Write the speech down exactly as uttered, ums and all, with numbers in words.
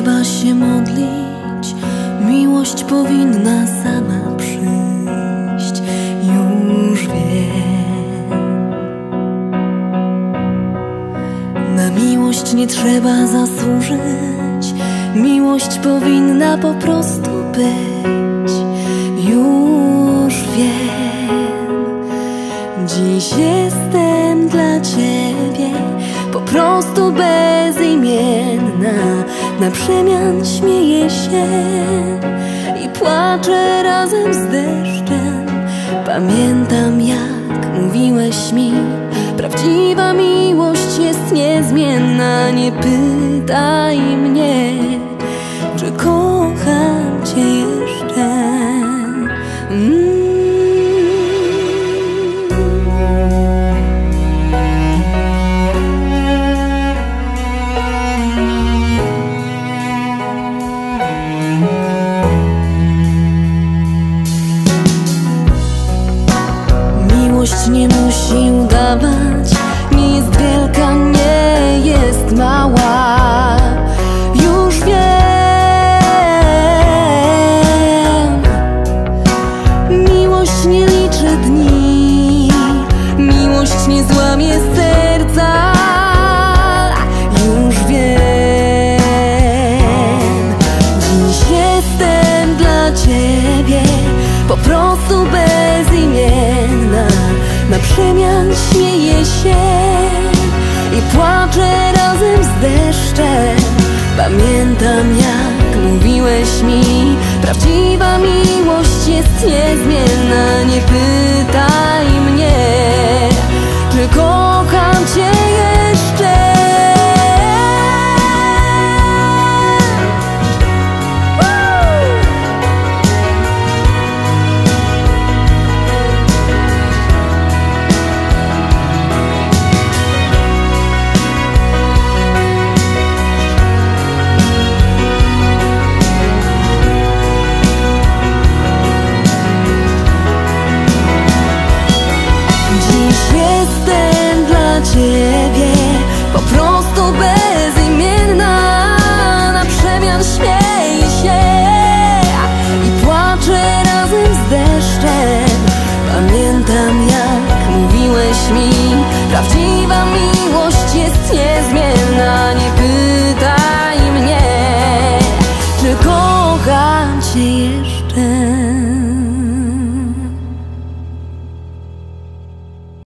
trzeba się modlić, miłość powinna sama przyjść. Już wiem, na miłość nie trzeba zasłużyć, miłość powinna po prostu być. Już wiem, dziś jestem dla ciebie po prostu bezimienna. Na przemian śmieję się i płaczę razem z deszczem. Pamiętam, jak mówiłeś mi, prawdziwa miłość jest niezmienna. Nie pytaj mnie, czy kocham cię jeszcze. mm. Miłość nie musi udawać, nie jest wielka, nie jest mała. Już wiem, miłość nie liczy dni, miłość nie złamie serca. Już wiem, dziś jestem dla ciebie po prostu bezimienna. Na przemian śmieję się i płaczę razem z deszczem. Pamiętam, jak mówiłeś mi, prawdziwa miłość jest niezmienna. Nie pytaj mnie, czy kocham cię jeszcze. Jestem dla ciebie po prostu bezimienna. Na przemian śmieję się i płaczę razem z deszczem. Pamiętam, jak mówiłeś mi, prawdziwa miłość jest niezmienna. Nie pytaj mnie, czy kocham cię jeszcze.